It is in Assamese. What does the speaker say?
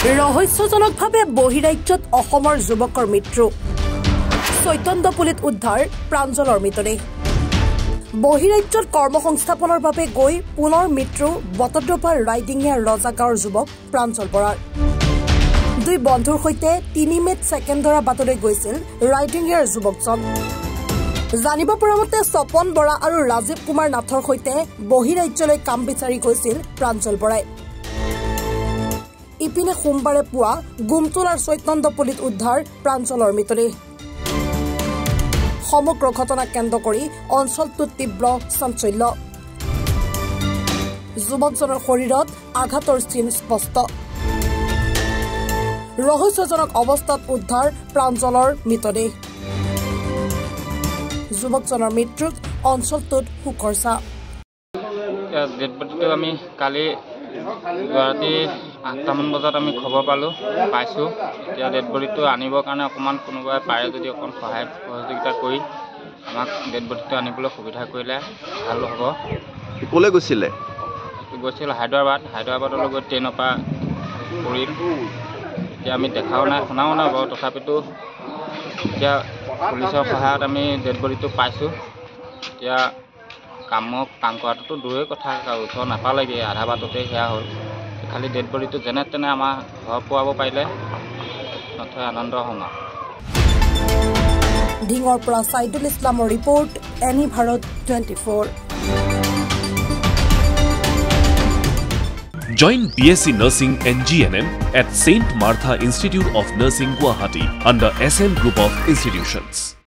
ৰহস্যজনকভাৱে বহিৰাজ্যত অসমৰ যুৱকৰ মৃত্যু চৈতন্যপুলিত উদ্ধাৰ প্ৰাঞ্জলৰ মৃতদেহ বহিৰাজ্যত কৰ্মসংস্থাপনৰ বাবে গৈ পুনৰ মৃত্যু বটদ্ৰপাৰ ৰাইডিঙীয়া ৰজাগাঁৱৰ যুৱক প্ৰাঞ্জল বৰাৰ দুই বন্ধুৰ সৈতে ৩ মেত ছেকেণ্ডৰা বাটলৈ গৈছিল ৰাইডিঙীয়াৰ যুৱকজন জানিব পৰা মতে স্বপন বৰা আৰু ৰাজীৱ কুমাৰ নাথৰ সৈতে বহিৰাজ্যলৈ কাম বিচাৰি গৈছিল প্ৰাঞ্জল বৰাই ইপিনে সোমবাৰে পুৱা গুমটোলাৰ চৈতন্যপুলিত উদ্ধাৰ প্ৰাঞ্জলৰ মৃতদেহ সমগ্ৰ ঘটনা কেন্দ্ৰ কৰি অঞ্চলটোত তীব্ৰ চাঞ্চল্য যুৱকজনৰ শৰীৰত আঘাতৰ চিন স্পষ্ট ৰহস্যজনক অৱস্থাত উদ্ধাৰ প্ৰাঞ্জলৰ মৃতদেহ যুৱকজনৰ মৃত্যুত অঞ্চলটোত শোকৰ ছাঁ আমি কালি ৰাতি ৮টামান বজাত আমি খবৰ পাইছোঁ এতিয়া ডেড বডিটো আনিবৰ কাৰণে অকণমান কোনোবাই পাৰে যদি অকণ সহায় সহযোগিতা কৰি আমাক ডেড বডিটো আনিবলৈ সুবিধা কৰিলে ভাল হ'ব ক'লৈ গৈছিল হায়দৰাবাদলৈ গৈ ট্ৰেইনৰ পৰা পৰিল এতিয়া আমি দেখাও নাই শুনাও নাই বাৰু তথাপিতো এতিয়া পুলিচৰ সহায়ত আমি ডেড বডিটো পাইছোঁ এতিয়া কাম কৰাটোতো দূৰৰে কথা ওচৰ নাপালেগৈ আধা বাটতে সেয়া হ'ল খালি ডেড বডিটো যেনে তেনে আমাৰ ঘৰ পোৱাব পাৰিলে নথৈ আনন্দ হ'ম ঢিঙৰ পৰা সাইদুল ইছলামৰ ৰিপৰ্ট এনি Bharat 24 Join BSc Nursing and GNM at St. Martha Institute of Nursing, Guwahati under SM Group of Institutions.